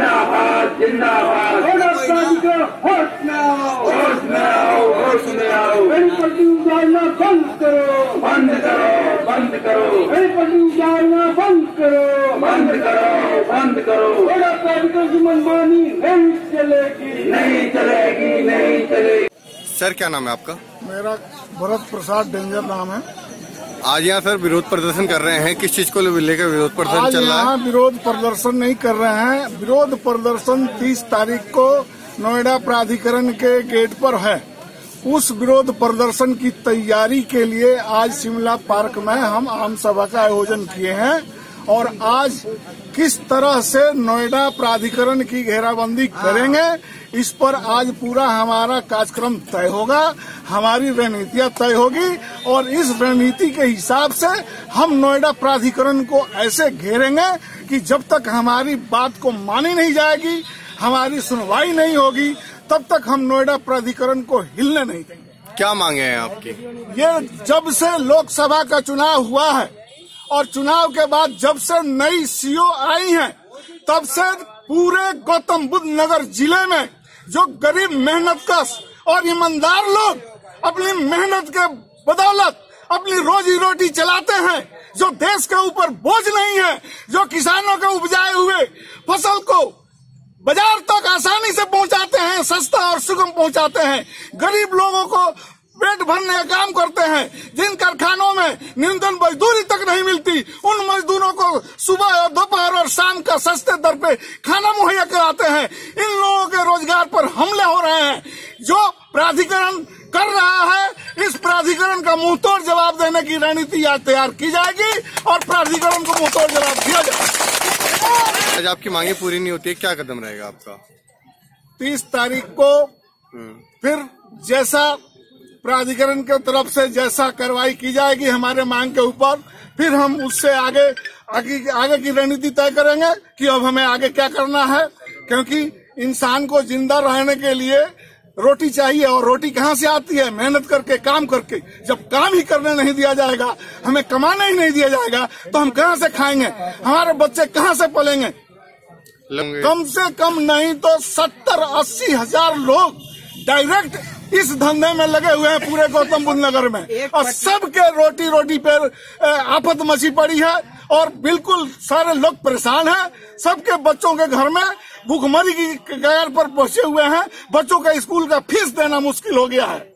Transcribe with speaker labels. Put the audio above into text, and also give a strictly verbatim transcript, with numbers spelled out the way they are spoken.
Speaker 1: जिंदाबाद जिंदाबाद। नोएडा प्राधिकरण होश में आओ, होश में आओ, होश में आओ। गणपति उजाड़ना बंद करो, बंद करो, बंद करो। गणपति उजाड़ना बंद करो, बंद करो, बंद करो। नोएडा प्राधिकरण की मनमानी नहीं चलेगी, नहीं चलेगी, नहीं चलेगी।
Speaker 2: सर क्या नाम है आपका?
Speaker 3: मेरा भरत प्रसाद डेंजर नाम है।
Speaker 2: आज यहाँ सर विरोध प्रदर्शन कर रहे हैं, किस चीज को लेकर विरोध प्रदर्शन चल रहा है?
Speaker 3: यहाँ विरोध प्रदर्शन नहीं कर रहे हैं। विरोध प्रदर्शन तीस तारीख को नोएडा प्राधिकरण के गेट पर है। उस विरोध प्रदर्शन की तैयारी के लिए आज शिमला पार्क में हम आम सभा का आयोजन किए हैं और आज किस तरह से नोएडा प्राधिकरण की घेराबंदी करेंगे इस पर आज पूरा हमारा कार्यक्रम तय होगा, हमारी रणनीतियां तय होगी और इस रणनीति के हिसाब से हम नोएडा प्राधिकरण को ऐसे घेरेंगे कि जब तक हमारी बात को मानी नहीं जाएगी, हमारी सुनवाई नहीं होगी, तब तक हम नोएडा प्राधिकरण को हिलने नहीं देंगे।
Speaker 2: क्या मांगे हैं आपकी?
Speaker 3: ये जब से लोकसभा का चुनाव हुआ है और चुनाव के बाद जब से नई सीओ आई हैं, तब से पूरे गौतम बुद्ध नगर जिले में जो गरीब मेहनतकश और ईमानदार लोग अपनी मेहनत के बदौलत अपनी रोजी रोटी चलाते हैं, जो देश के ऊपर बोझ नहीं है, जो किसानों के उपजाए हुए फसल को बाजार तक आसानी से पहुंचाते हैं, सस्ता और सुगम पहुंचाते हैं, गरीब लोगों को पेट भरने का काम करते हैं, जिन कारखानों में न्यूनतम मजदूरी तक नहीं मिलती, उन मजदूरों को सुबह और दोपहर और शाम का सस्ते दर पे खाना मुहैया कराते हैं। इन लोगों के रोजगार पर हमले हो रहे हैं। जो प्राधिकरण कर रहा है, इस प्राधिकरण का मुंहतोड़ जवाब देने की रणनीति आज तैयार की जाएगी और प्राधिकरण को मुंहतोड़ जवाब दिया जाएगा।
Speaker 2: आज आपकी मांगे पूरी नहीं होती है, क्या कदम रहेगा आपका?
Speaker 3: तीस तारीख को फिर जैसा प्राधिकरण की तरफ से जैसा कार्रवाई की जाएगी हमारे मांग के ऊपर, फिर हम उससे आगे आगे आगे की रणनीति तय करेंगे कि अब हमें आगे क्या करना है, क्योंकि इंसान को जिंदा रहने के लिए रोटी चाहिए और रोटी कहाँ से आती है? मेहनत करके, काम करके। जब काम ही करने नहीं दिया जाएगा, हमें कमाने ही नहीं दिया जाएगा, तो हम कहाँ से खाएंगे? हमारे बच्चे कहाँ से पलेंगे? कम से कम नहीं तो सत्तर अस्सी हजार लोग डायरेक्ट इस धंधे में लगे हुए हैं पूरे गौतम बुद्ध नगर में और सबके रोटी रोटी पर आफत मची पड़ी है और बिल्कुल सारे लोग परेशान हैं। सबके बच्चों के घर में भूखमरी की कगार पर पहुंचे हुए हैं। बच्चों का स्कूल का फीस देना मुश्किल हो गया है।